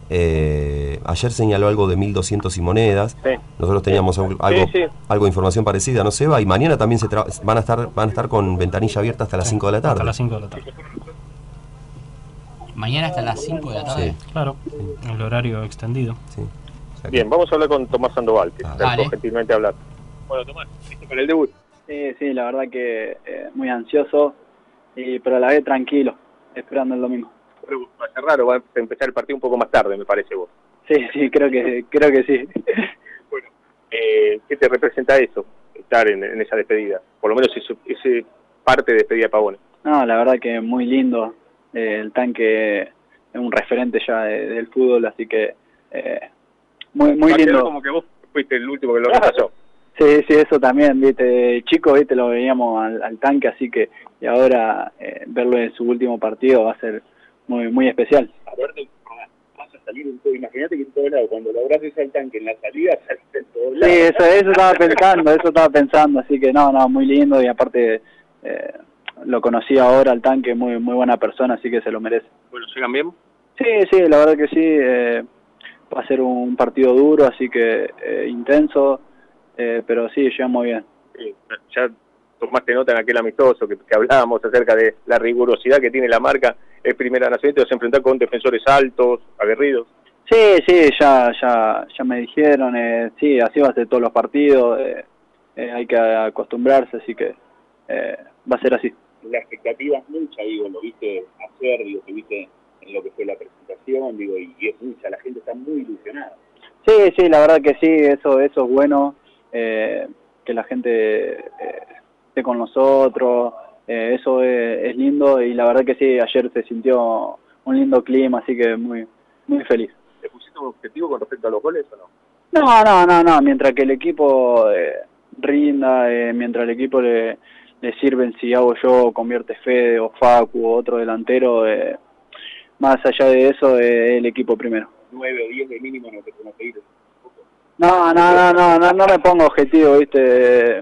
Ayer señaló algo de 1.200 y monedas. Sí. Nosotros teníamos algo de información parecida, ¿no, Seba? Y mañana también van a estar con ventanilla abierta hasta las 5 de la tarde. Hasta las 5 de la tarde. Mañana hasta las 5 de la tarde. Sí. Claro, el horario extendido. Sí. O sea Bien, vamos a hablar con Tomás Sandoval, que Dale. gentilmente hablar. Bueno, Tomás, ¿listo para el debut? Sí, la verdad que muy ansioso, pero a la vez tranquilo, esperando el domingo. Pero va a ser raro, va a empezar el partido un poco más tarde, me parece vos. Sí, creo que sí. Bueno, ¿qué te representa eso, estar en esa despedida? Por lo menos ese parte de despedida de Pavone. No, la verdad que muy lindo. El Tanque es un referente ya del fútbol, así que muy lindo. Como que vos fuiste el último que lo repasó. Sí, eso también, viste, chico, viste, lo veíamos al Tanque, así que y ahora verlo en su último partido va a ser muy especial. A ver, vas a salir en todo, imagínate que en todo lado, cuando lograses al Tanque en la salida, saliste en todos lados. Sí, eso estaba pensando, así que no, muy lindo, y aparte lo conocí ahora al Tanque, muy buena persona, así que se lo merece. Bueno, ¿llegan bien? Sí, la verdad que sí, va a ser un partido duro, así que intenso, pero sí, llegamos bien. Sí, ya tomaste nota en aquel amistoso que hablábamos acerca de la rigurosidad que tiene la marca. Es Primera Nacional, te vas a enfrentar con defensores altos, aguerridos. Sí, ya me dijeron, sí, así va a ser todos los partidos, hay que acostumbrarse, así que va a ser así. La expectativa es mucha, digo, lo viste hacer, digo, que viste en lo que fue la presentación, digo, y es mucha, la gente está muy ilusionada. Sí, la verdad que sí, eso es bueno, que la gente esté con nosotros, eso es lindo, y la verdad que sí, ayer se sintió un lindo clima, así que muy feliz. ¿Te pusiste un objetivo con respecto a los goles o no? No, mientras que el equipo rinda, mientras el equipo le sirven, si hago yo, convierte Fede o Facu o otro delantero, más allá de eso, el equipo primero. 9 o 10 de mínimo no te podemos pedir. No me pongo objetivo, viste,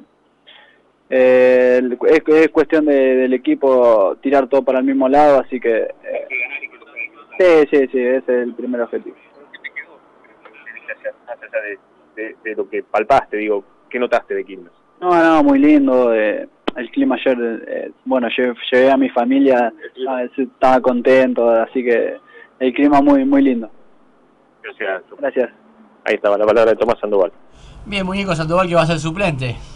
es cuestión del equipo tirar todo para el mismo lado, así que sí, ese es el primer objetivo. ¿Qué te quedó? Más allá de lo que palpaste, digo, ¿qué notaste de Quilmes? No, muy lindo, el clima ayer, bueno, llevé a mi familia, estaba contento, así que el clima muy lindo. Gracias. Gracias. Ahí estaba la palabra de Tomás Sandoval. Bien, muñeco Sandoval, que va a ser suplente.